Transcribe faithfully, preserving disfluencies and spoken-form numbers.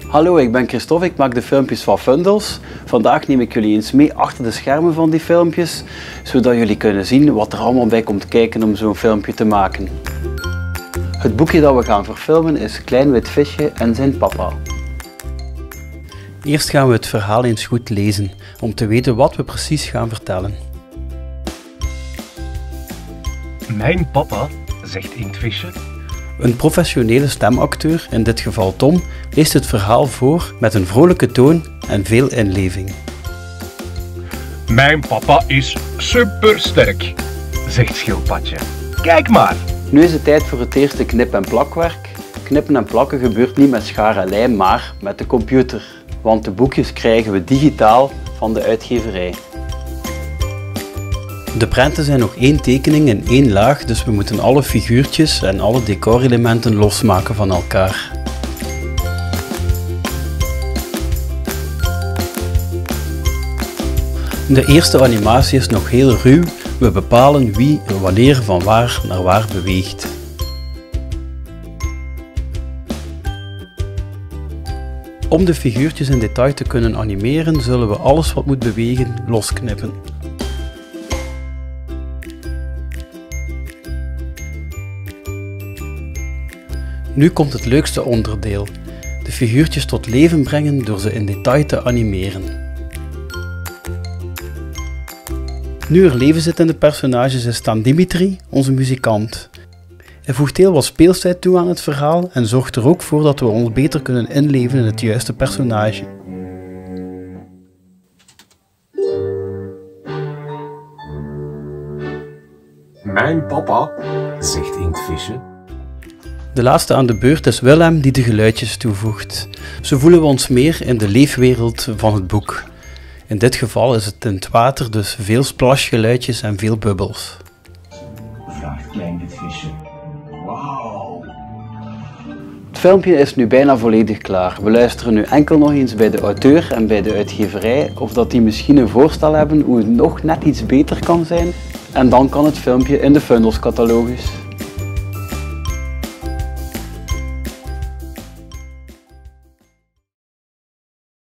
Hallo, ik ben Christophe, ik maak de filmpjes van Fundels. Vandaag neem ik jullie eens mee achter de schermen van die filmpjes, zodat jullie kunnen zien wat er allemaal bij komt kijken om zo'n filmpje te maken. Het boekje dat we gaan verfilmen is Klein Wit Visje en zijn papa. Eerst gaan we het verhaal eens goed lezen, om te weten wat we precies gaan vertellen. Mijn papa, zegt Inktvisje. Een professionele stemacteur, in dit geval Tom, leest het verhaal voor met een vrolijke toon en veel inleving. Mijn papa is supersterk, zegt Schildpadje. Kijk maar! Nu is het tijd voor het eerste knip- en plakwerk. Knippen en plakken gebeurt niet met schaar en lijm, maar met de computer. Want de boekjes krijgen we digitaal van de uitgeverij. De prenten zijn nog één tekening in één laag, dus we moeten alle figuurtjes en alle decorelementen losmaken van elkaar. De eerste animatie is nog heel ruw. We bepalen wie er wanneer van waar naar waar beweegt. Om de figuurtjes in detail te kunnen animeren, zullen we alles wat moet bewegen losknippen. Nu komt het leukste onderdeel. De figuurtjes tot leven brengen door ze in detail te animeren. Nu er leven zit in de personages is Stan Dimitri, onze muzikant. Hij voegt heel wat speelstijd toe aan het verhaal en zorgt er ook voor dat we ons beter kunnen inleven in het juiste personage. Mijn papa, zegt Inktvisje. De laatste aan de beurt is Willem die de geluidjes toevoegt. Zo voelen we ons meer in de leefwereld van het boek. In dit geval is het in het water, dus veel splashgeluidjes en veel bubbels. Vraagt Klein Wit Visje. Wauw! Het filmpje is nu bijna volledig klaar. We luisteren nu enkel nog eens bij de auteur en bij de uitgeverij of dat die misschien een voorstel hebben hoe het nog net iets beter kan zijn. En dan kan het filmpje in de Fundels catalogus.